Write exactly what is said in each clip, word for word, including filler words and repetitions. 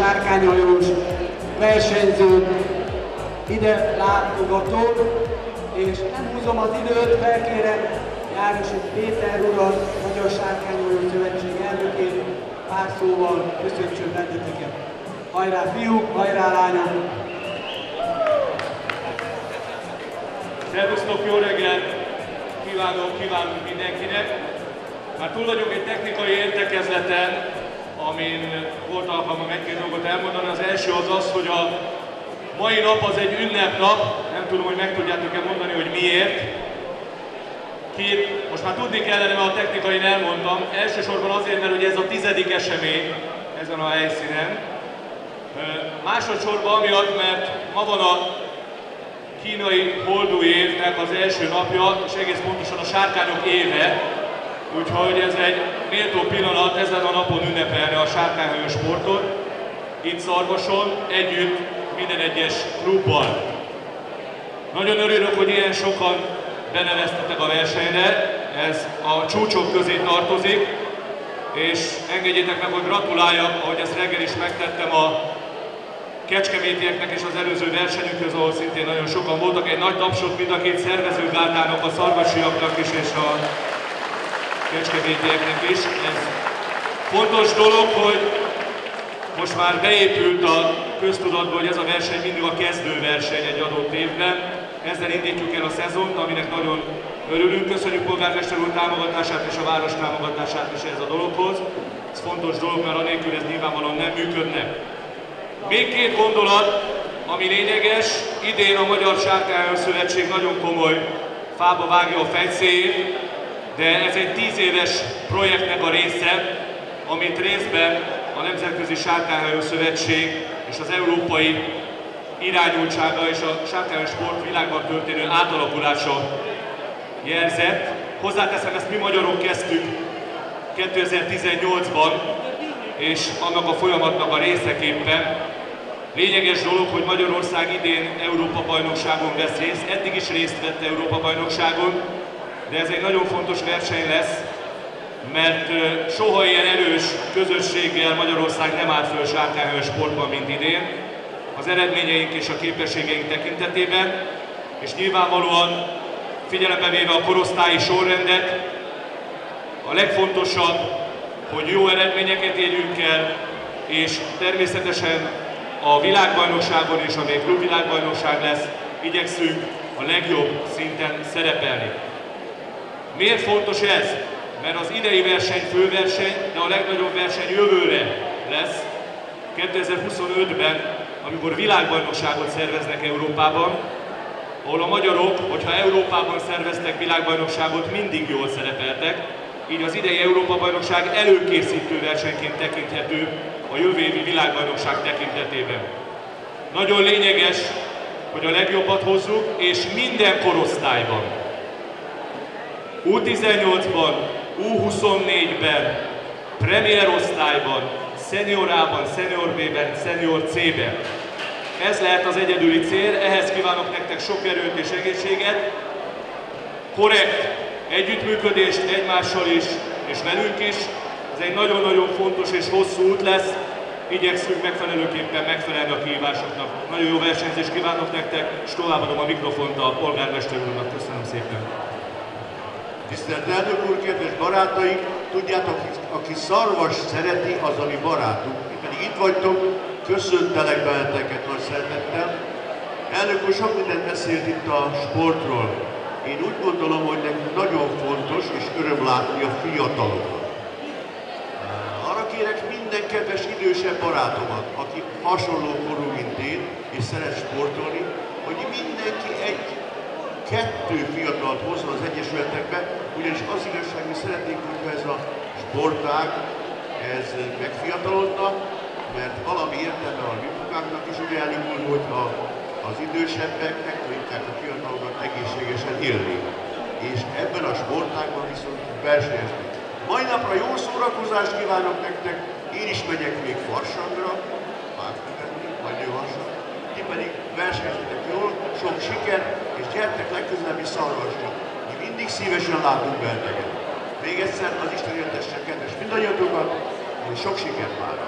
sárkányhajós versenyzőt ide látogatott, és nem húzom az időt, felkérem Járosi Péter urat, Magyar Sárkányhajó Szövetség elnökét, pár szóval köszöntsön benneteket. Hajrá fiúk, hajrá lányok! Szervusztok, jó reggelt! Kívánok, kívánunk mindenkinek! Már túl vagyunk egy technikai értekezleten, amin volt alkalmam egy-két dolgot elmondani. Az első az az, hogy a mai nap az egy ünnepnap, nem tudom, hogy meg tudjátok-e mondani, hogy miért. Két, most már tudni kellene, mert a technikai elmondtam. Elsősorban azért, mert ugye ez a tizedik esemény ezen a helyszínen. Másodszorban amiatt, mert ma van a kínai holdú évnek az első napja, és egész pontosan a sárkányok éve. Úgyhogy ez egy méltó pillanat ezen a napon ünnepelni a sárkányhajó sportot. Itt Szarvason, együtt minden egyes klubbal. Nagyon örülök, hogy ilyen sokan beneveztetek a versenyre, ez a csúcsok közé tartozik, és engedjétek meg, hogy gratuláljak, ahogy ezt reggel is megtettem a kecskemétieknek és az előző versenyünkhöz, ahol szintén nagyon sokan voltak. Egy nagy tapsot mind a két szervezőgárdának, a szarvasiaknak is és a kecskemétieknek is. Ez fontos dolog, hogy most már beépült a köztudatba, hogy ez a verseny mindig a kezdőverseny egy adott évben. Ezzel indítjuk el a szezont, aminek nagyon örülünk. Köszönjük polgármester úr támogatását és a város támogatását is ez a dologhoz. Ez fontos dolog, mert anélkül ez nyilvánvalóan nem működne. Még két gondolat, ami lényeges. Idén a Magyar Sárkányhajó Szövetség nagyon komoly fába vágja a fejszéjét, de ez egy tíz éves projektnek a része, amit részben a Nemzetközi Sárkányhajó Szövetség és az európai irányultsága és a sárkányhajó sport világban történő átalakulása jelzett. Hozzáteszem, ezt mi magyarok kezdtük kétezer-tizennyolcban, és annak a folyamatnak a részeképpen. Lényeges dolog, hogy Magyarország idén Európa-bajnokságon vesz részt, eddig is részt vett Európa-bajnokságon, de ez egy nagyon fontos verseny lesz, mert soha ilyen erős közösséggel Magyarország nem áll föl sárkányhajó sportban, mint idén, az eredményeink és a képességeink tekintetében, és nyilvánvalóan figyelembe véve a korosztályi sorrendet, a legfontosabb, hogy jó eredményeket érjünk el, és természetesen a világbajnokságon és amely klubvilágbajnokság lesz, igyekszünk a legjobb szinten szerepelni. Miért fontos ez? Mert az idei verseny főverseny, de a legnagyobb verseny jövőre lesz, kétezer-huszonötben, amikor világbajnokságot szerveznek Európában, ahol a magyarok, hogyha Európában szerveztek világbajnokságot, mindig jól szerepeltek, így az idei Európa-bajnokság előkészítő versenyként tekinthető a jövő évi világbajnokság tekintetében. Nagyon lényeges, hogy a legjobbat hozzuk, és minden korosztályban. U tizennyolcban, U huszonnégyben, Premier osztályban, Senior A-ban, Senior B-ben, Senior C-ben. Ez lehet az egyedüli cél, ehhez kívánok nektek sok erőt és egészséget, korrekt együttműködést egymással is és velünk is. Ez egy nagyon-nagyon fontos és hosszú út lesz, igyekszünk megfelelőképpen megfelelni a kihívásoknak. Nagyon jó versenyzést kívánok nektek, és továbbadom a mikrofont a polgármester úrnak. Köszönöm szépen! Tisztelt elnök úr, kedves barátaink! Tudjátok, aki szarvas szereti, az a mi barátunk. Mi pedig itt vagytok, köszöntelek benneteket nagy szeretettel. Elnök úr sok mindent beszélt itt a sportról. Én úgy gondolom, hogy nekünk nagyon fontos és öröm látni a fiatalokat. Arra kérek minden kedves idősebb barátomat, aki hasonló korú, mint én, és szeret sportolni, hogy mindenki egy kettő fiatalt hozzon az egyesületekbe, ugyanis az igazság, mi szeretnénk, hogyha ez a sportág ez megfiatalodna, mert valami értelme a mi munkánknak is, ugye elég úr, hogyha az idősebbek megtanítják a fiatalokat egészségesen élni. És ebben a sportágban viszont versenyezni. Mai napra jó szórakozást kívánok nektek, én is megyek még Farsangra, Pártnevetni, vagy Nőhasan, ti pedig versenyezitek jól, sok siker, és gyertek legközelebbi Szarvasra. Mi mindig szívesen látunk benneteket. Még egyszer az Isten éltessen kedves mindannyiatokat, és sok sikert várok.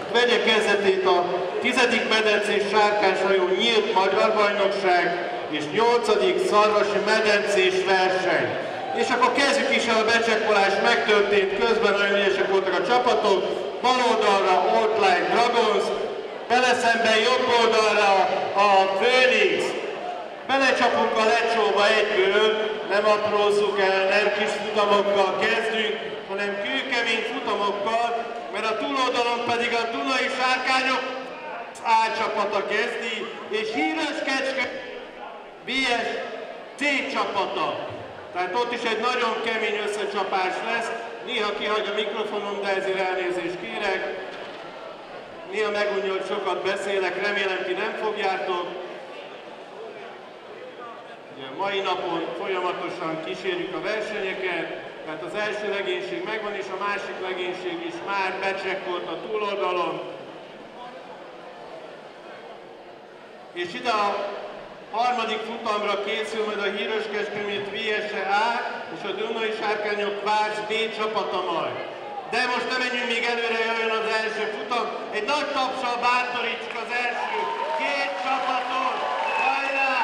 vegye kezdetét a tizedik medencés sárkányshajó nyílt magyar bajnokság és nyolcadik szarvasi medencés verseny. És akkor kezdjük is el a becsekkolás, megtörtént közben, nagyon ügyesek voltak a csapatok. Bal oldalra Old Like Dragons, beleszemben jobb oldalra a Phoenix. Belecsapunk a lecsóba egyből, nem aprózzuk el, nem kis futamokkal kezdünk, hanem kőkemény futamokkal, mert a túloldalon pedig a Dunai Sárkányok A csapata kezdi, és Híres Kecske bé es C csapata. Tehát ott is egy nagyon kemény összecsapás lesz. Néha kihagy a mikrofonom, de ezért elnézést kérek. Néha megunja, hogy sokat beszélek, remélem ti nem fogjátok. Ugye, mai napon folyamatosan kísérjük a versenyeket, tehát az első legénység megvan, és a másik legénység is már becsekkolt a túloldalon. És ide a harmadik futamra készül majd a Híres Kecskemét vé es á és a Dunai Sárkányok Vác B csapata majd. De most nem menjünk még előre, jöjjön az első futam. Egy nagy tapsal bántorítsuk az első két csapatot. Hajrá!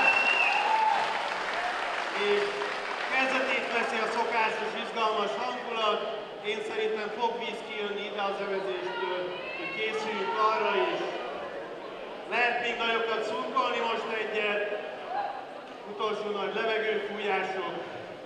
És kezdetét veszi a szokásos, izgalmas hangulat. Én szerintem fog víz kijönni ide az övezéstől, hogy készüljünk arra is. Lehet még nagyokat szurkolni most egyet. Utolsó nagy levegőfújások.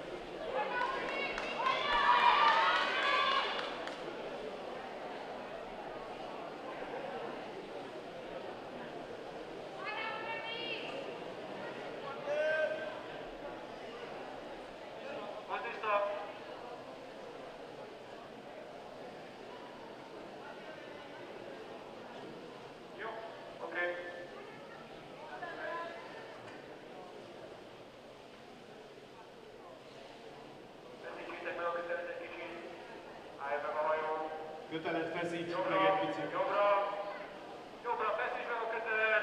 Kötelet feszítsük meg egy picit. Jobbra, jobbra feszíts meg a kötelet.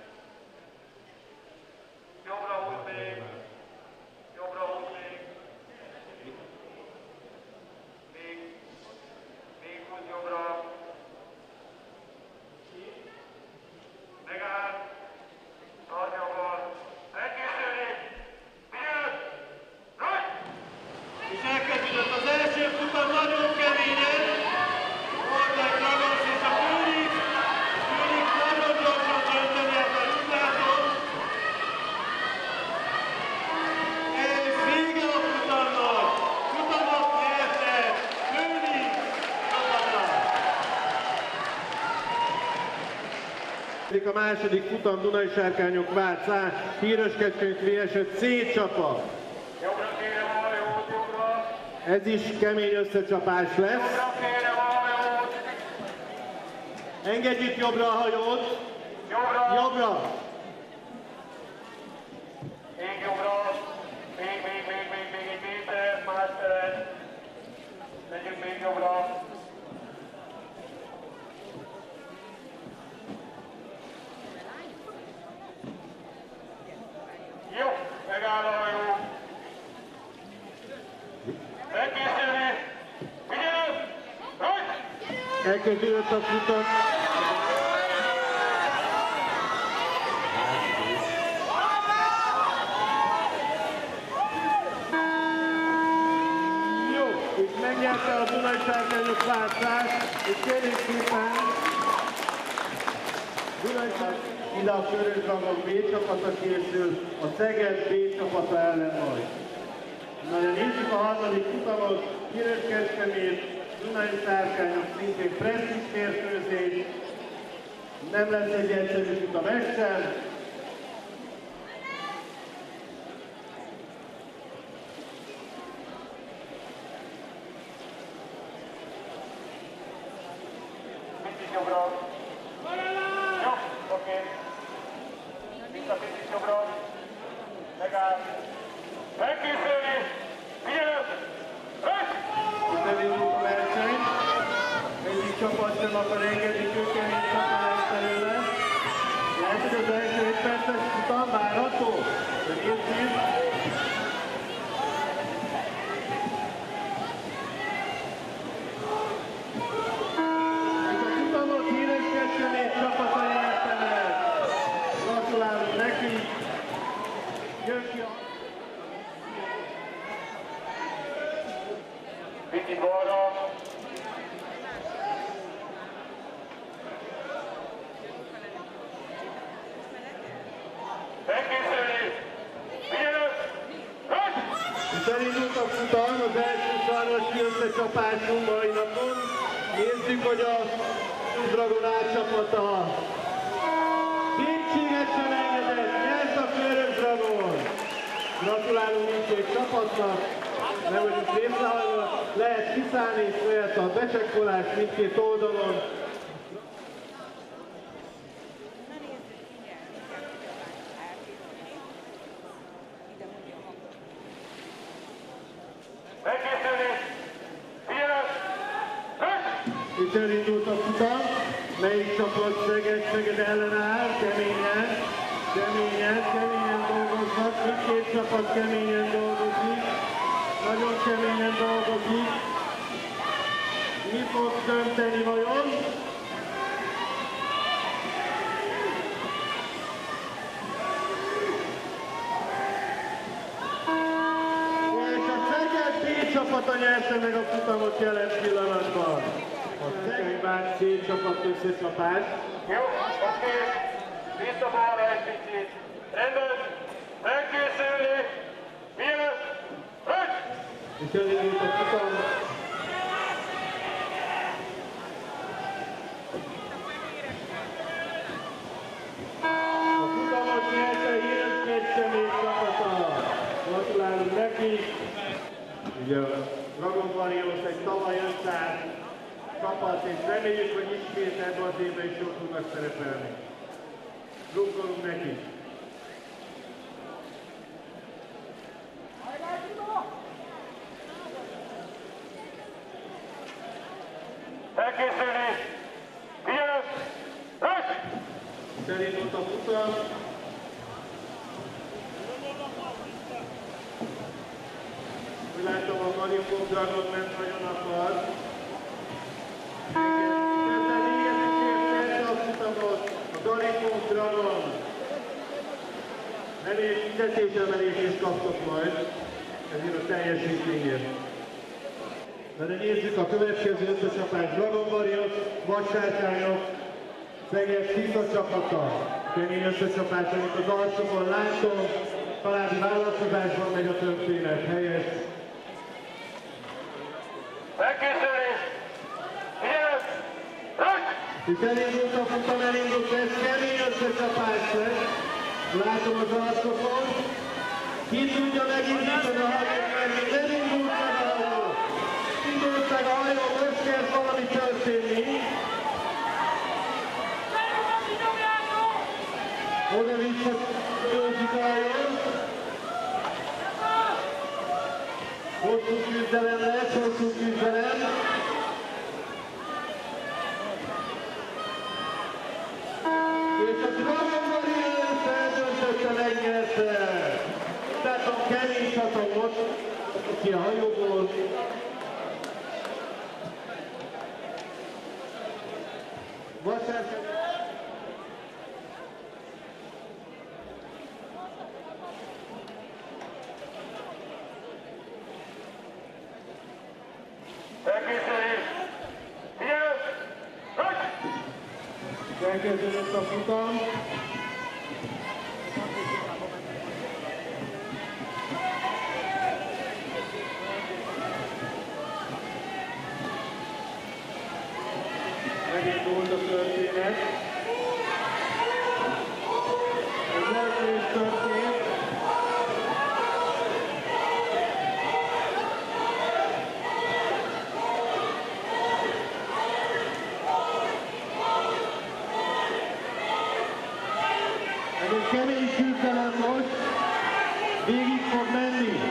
Jobbra húz még. Jobbra húz még. Még. Még húz jobbra. Megáll. Tartja a bal. Elkészülni. Figyelj! Rajt! És elkezdődött az első futam nagyon keményen. Old Like Dragons és a Phoenix. Phoenix nagyon gyorsan dönteni ebben, úgy látom. És vége a futamnak. Futamot nyerte Phoenix csapata. A második futam Dunai Sárkányok Vác A, Híres Kecskemét vé es C csapat. Jobbra kérem a hajót, jobbra. Ez is kemény összecsapás lesz. Jobbra kérem a hajót. Engedjük jobbra a hajót. Jobbra. Jobbra. Még jobbra. Még, még, még, még, még egy méter, más teret. Megyünk még jobbra. Jó, megáll a hajó. Elkészülni. Figyelj! Rajt! Elkezdődött a futam. Jó, és megnyerte a Dunai Sárkányok Vácát, és kérjük szépen Dunai Sárkányok ide a Körös Dragons B csapata készül, a Szeged B csapata ellen majd. Na, nézzük a harmadik futamot, Híres Kecskemét, Dunai Sárkányok, szintén presztízs mérkőzés. Nem lesz egy egyszerű futam ez sem. Picit jobbra. Jó, oké. Vissza picit jobbra. Megáll. Elkészülni. Figyelj! Rajt! Itt elindult a verseny. Egyik csapat sem akar engedni, kőkemény csapat előle. Lehet, hogy az első egy perces futam várható. De nézzük. És a futamot Híres jön ki a... Picit balra. Megkészülni! Figyelő! Rögt! És elindult a futam, az első szarvasi összecsapásunk mai napon. Nézzük, hogy a Dragon átcsapata kétséget sem engedett, nyert a Körös Dragon. Gratulálunk mindkét csapatnak, nem vagyunk részlehajlva, lehet kiszállni és lehet a becsekkolás mindkét oldalon. Megkészülni! Figyelő! Rögt! És elindult a futam, melyik csapat Szeged, Szeged ellen áll, keményen, keményen, keményen dolgoznak, mindkét csapat keményen dolgozik, nagyon keményen dolgozik. Mi fog dönteni vajon? És a Szeged B csapata nyerte meg a futamot jelen pillanatban. A Szeged C csapat összecsapás. Jó, oké. Vissza balra egy picit. Rendben. Megkészülni. Figyelő! Rögt! És elindult a futam. A futamot nyerte Híres Kecskemét csapata. Gratulálunk neki. Ugye a Dragon Warriors egy tavaly összeállt csapat, és reméljük, hogy ismét ebben az évben is jól tudnak szerepelni. Drukkolunk neki. Megkészülni. Figyelő! Rögt! És elindult a futam. Úgy látom, a Maripok Dragon ment nagyon akar. Ezzel véget is érte a futamot a Maripok Dragon. Reméljük fizetésemelést is kaptok majd ezért a teljesítményért. De, de nézzük a következő összecsapás. Dragon Warriors, Vassárkányok, Szeged Tisza csapata. Kemény összecsapás, amit az arcokon látom. Családi vállalkozásban megy a történet. Helyes. Megkészülni. Figyelő! Rögt! És elindult a futam, elindult, ez kemény összecsapás lesz. Látom az arcokon. Ki tudja megindítani a hajót, mert nem indult meg a hajó. Indult meg a hajó, most kezd valami történni. Oda vissza gyógyik a hajó. Hosszú küzdelem lesz, hosszú küzdelem. És a Dragon Warriors eldöntötte, megnyerte. Tehát a kemény csatomot, aki a hajóból. Vasárkányok. Megkészülni. Figyelő! Rögt! Elkezdődött a futam. Megindult a történet. Ez első is történt. Ez egy kemény küzdelem most. Végig fog menni.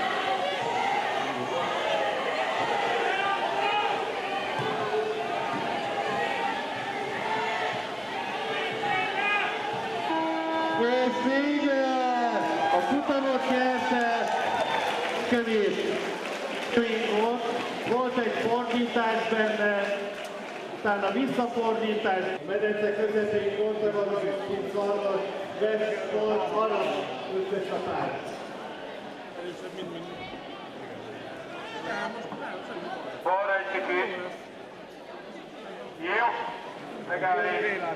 És vége! A futamot nyerte Kevés Twingo. Volt egy fordítás benne, utána visszafordítás. A medence közepén volt valami kis szarvas, Westport arab összecsapás. Balra egy kicsit. Jó, megállni.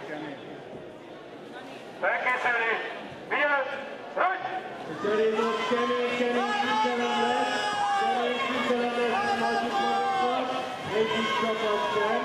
Felkészülni. Vigyázz! Rajt! Szerintem kemény, kemény küzdelem lesz. Kemény küzdelem lesz a másik magunkban. Egyik csapat sem.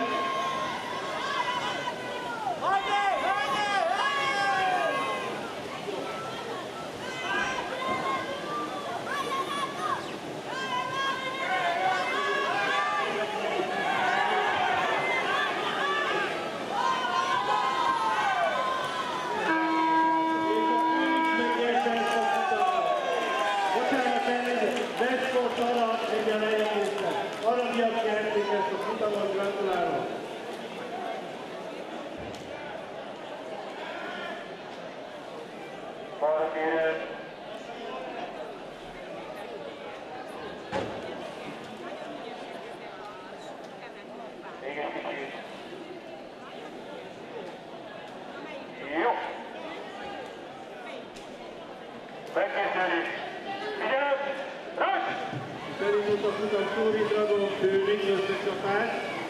Westport arab egyen eljöttek. Arabiak nyerték ezt a futamot, gratulálok! Balra kérem. Még egy kicsit. Jó. Megkészülni. Figyelem! Rajt! Szerintem a futam Tóri Dragon Főnix összecsapás.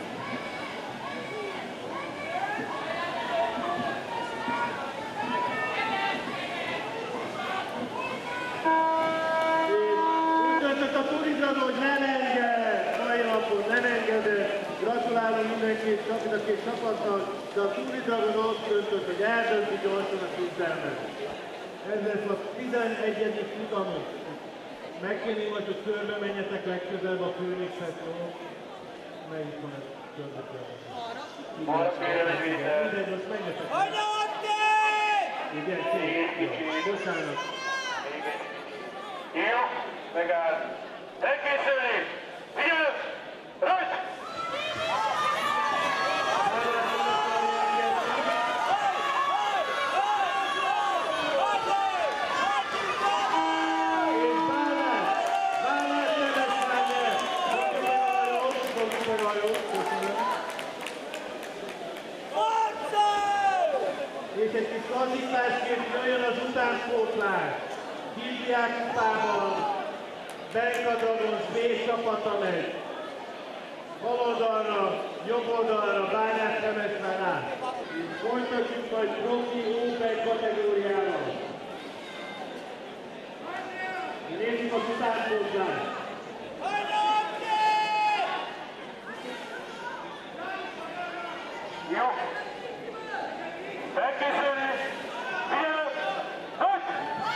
Úgy döntött a Tóri Dragon, hogy nem enged, mai napon nem engedett. Gratulálom mindenki, a két csapatnak, de a Tóri Dragon azt döntött, hogy eldönti gyorsan a küzdelmet. Ez lesz a tizenegyedik futamot. Megkérném, hogy a körbe menjetek legközelebb a Főnixhez, jó? Melyik van ez körbe körbe? Balra kérem egy vétel. Mindegy, most menjetek. Anyagti! Igen, szép. Jó, bocsánat. Jó, megáll. Elkészülni! Figyelj! Rajt! És egy kis klasszikásként jöjjön az utánpótlás. Hívják kupában, Benga Dragons B csapata megy. Bal oldalra, jobb oldalra, Bányás Temesvár át. És folytatjuk majd profi Open kategóriával. Nézzük az utánpótlást. Jó. Elkészülni! Figyelj! Rajt!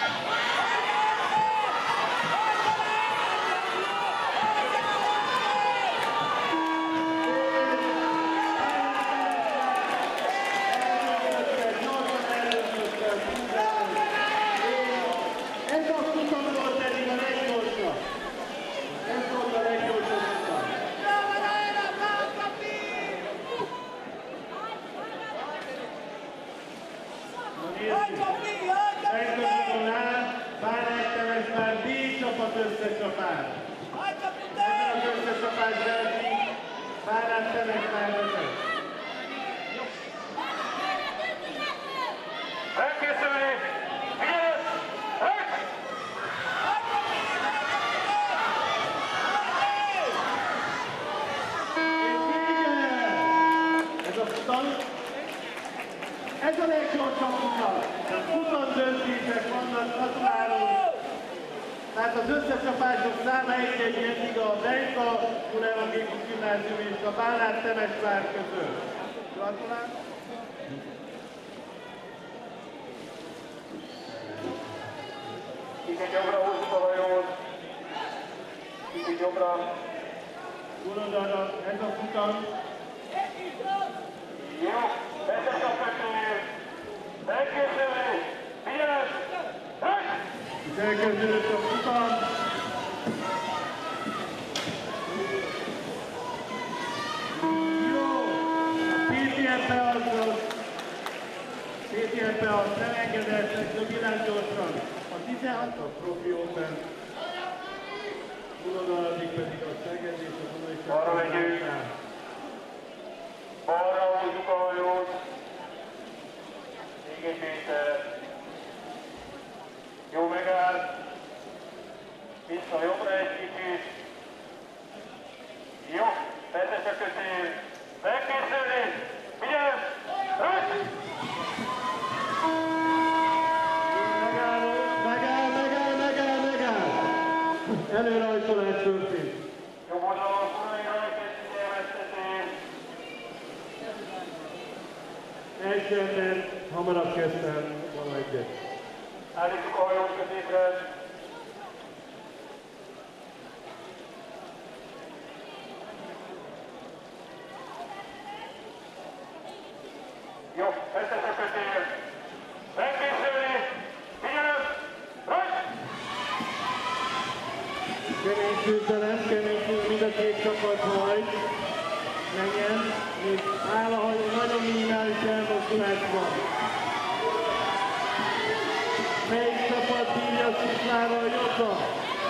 Ez a futam volt eddig a leggyorsabb. Ez volt a leggyorsabb futam. Megköszönöm rá, Bányás Temesvár B csapat összecsapás. Ebben az összecsapás versenyt Bányás Temesvár vezet. Elkészülni! Figyelj! Rajt! Ez a futam, ez a leggyorsabb futam. Futam döntések vannak, gratulálunk. Tehát az összecsapások száma egy-egy eddig a Benka Evangélikus Gimnázium és a Bálát Temesvár között. Gratulálunk. Kicsit jobbra húzzuk a hajót. Kicsit jobbra. Túloldalra, ez a futam. Jó, összecsapásról. Elkészülni! Figyelj! Rajt! És elkezdődött a futam. Jó! A pé té em beadott. pé té em beadott, nem engedett, de világ gyorsan. A tizenhat a Profi Open. Túloldaladik pedig a Szeged és a Dunai Arra megyünk. Balra húzzuk a hajót. Még egy méter. előrajtolás történt. Jobb oldalon Kunai rajta egy figyelmeztetés. Elsőben hamarabb kezdtem valamigyet. Állítsuk a hajót középre. Jó, vesztes a kötél. Megkészülni. Figyelem! Rajt! Kemény küzdelem, kemény küzdelem, mind a két csapat majd menjen, még áll a hajó, nagyon minimális elmozdulás van. Melyik csapat bírja sziklával jobban?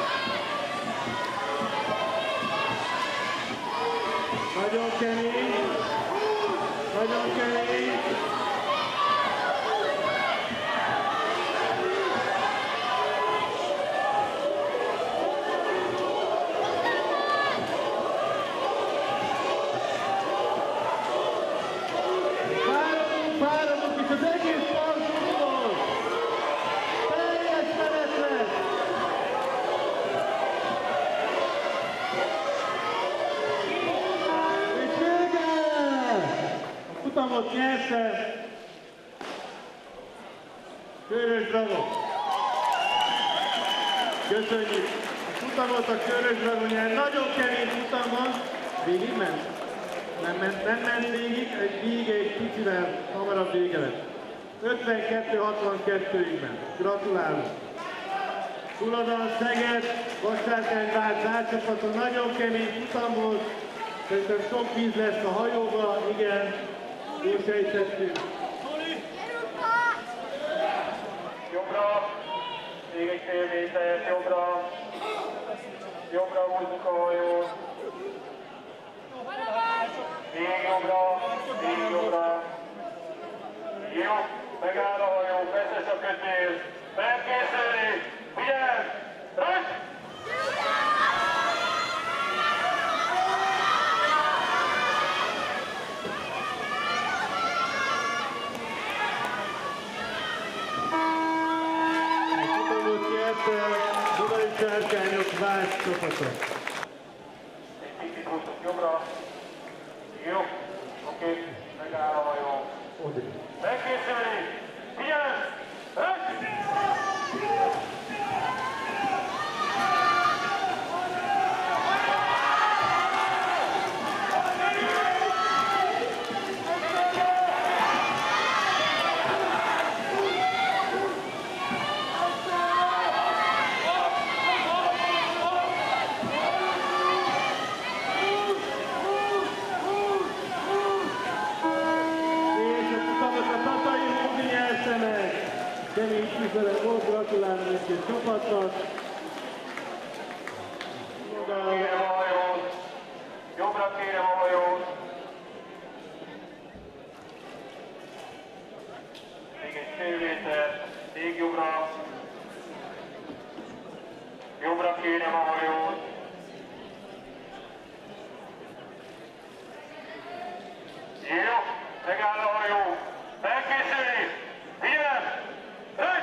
Nagyon kemény, nagyon kemény. Futamot nyerte Körös Bravo. Köszönjük! A futamot a Körös Bravo nyer. Nagyon kemény futam van. Végig ment? Nem ment, nem ment végig, egy vége egy picivel hamarabb vége lett. ötvenkettő hatvankettőig ment. Gratulálunk! Szuladan, Szeged, Vasárkány-Vác átcsapaton nagyon kemény futam volt. Szerintem sok víz lesz a hajóba, igen. Jól sejtettünk. Jobbra, még egy fél méter, jobbra. Jobbra húzzuk a hajót. Még jobbra, még jobbra. Jó, megáll a hajó, veszes a kötél. Felkészülni, figyelj! Rajt! Budai Sárkányok Vác csapata. Egy picit húztuk jobbra. Jó, oké, megáll a hajó. Megkészülni! Figyelj! Rajt! Kemény küzdelem volt, gratulálom mindkét csapatnak. Jobbra kérem a hajót. Jobbra kérem a hajót. Még egy fél méter. Még jobbra. Jobbra kérem a hajót. Jó, megáll a hajó. Felkészülni! Figyelem! Rajt!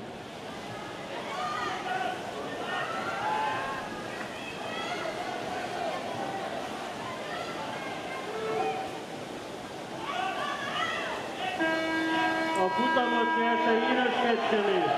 A futamot nyerte Énes Kecskemét.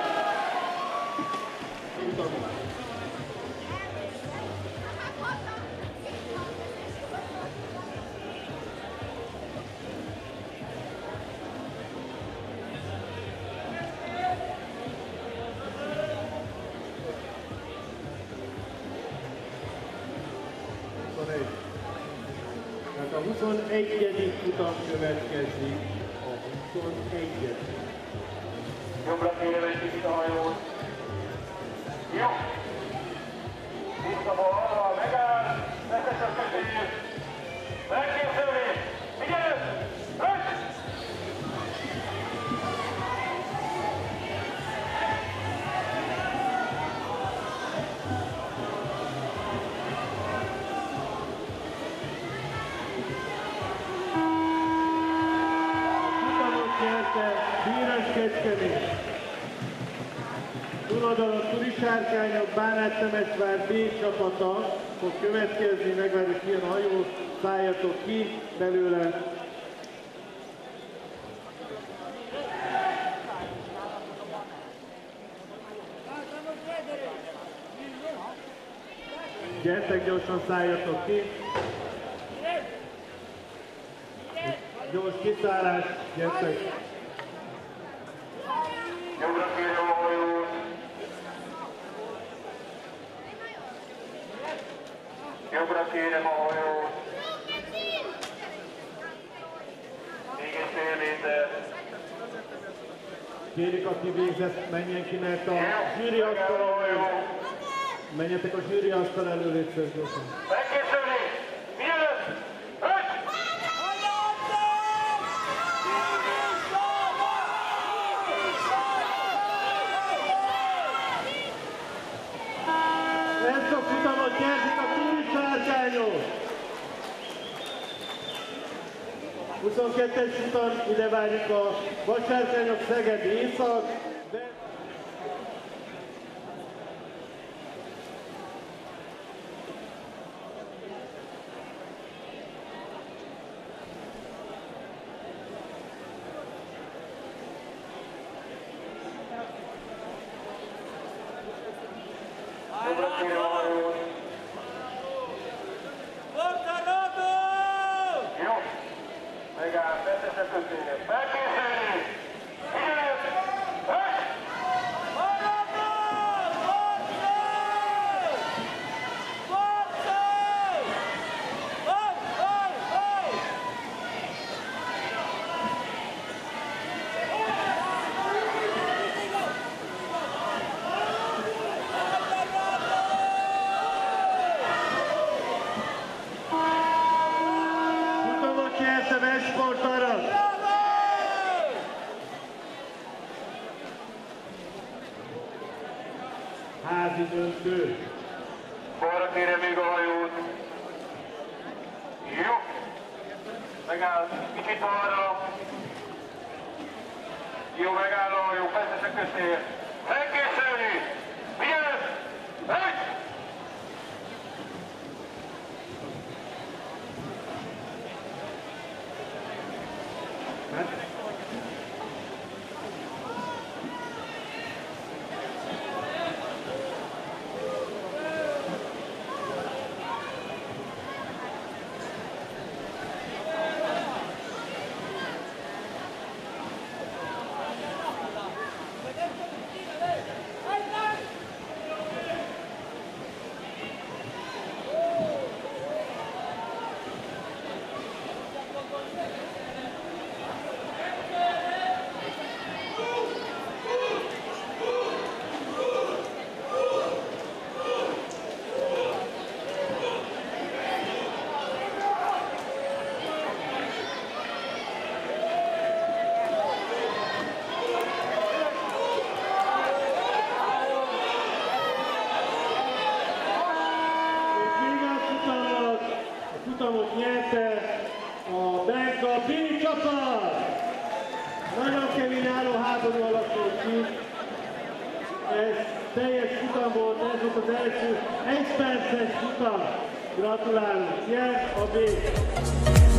Tehát a huszonegyedik futam következik. A huszonegyedik Jobbra kérem egy kicsit a hajót. Jó. Vissza balra, megáll. Veszes a kötél. Megkészülni. Figyelj! Rajt! nyerte Énes Kecskemét. Túloldalon turisárkányok, Bánát-Temesvár B csapata fog következni, megvárjuk ki a hajó, szálljatok ki belőle. Gyertek, gyorsan szálljatok ki. Gyors kiszállás, gyertek. Jobbra kérem a hajót. Jobbra kérem a hajót. Még egy fél méter. Kérjük, aki végzett, menjen ki, mert a zsűri asztal elő. Menjetek a zsűri asztal elő, légy gyorsan. Megkészülni! Mielőtt! Öt! Ezt a futamot nyerzik a turisárkányok! huszonkettes futam, ide várjuk a Vasárkányok Szeged Észak. De... Jobbra kérem a hajót. Jó. Megáll, beteszek kötényet. Felkészülni! Időt! Öt! Futamot nyerte Vesport Arad! Házi döntő. Balra kérem még a hajót. Jó. Megáll, kicsit balra. Jó, megáll a hajó, feszesek köztér. Felkészülni! Mielőtt! Egy! Futamot nyerte a Benka B csapat! Nagyon kemény állóháború alakult ki. Ez teljes futam volt, ez volt az első egy perces futam. Gratulálunk, nyer a B!